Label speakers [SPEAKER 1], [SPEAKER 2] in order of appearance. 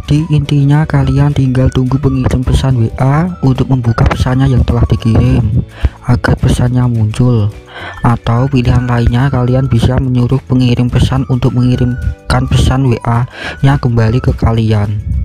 [SPEAKER 1] Jadi intinya kalian tinggal tunggu pengirim pesan WA untuk membuka pesannya yang telah dikirim agar pesannya muncul. Atau pilihan lainnya, kalian bisa menyuruh pengirim pesan untuk mengirimkan pesan WA nya kembali ke kalian.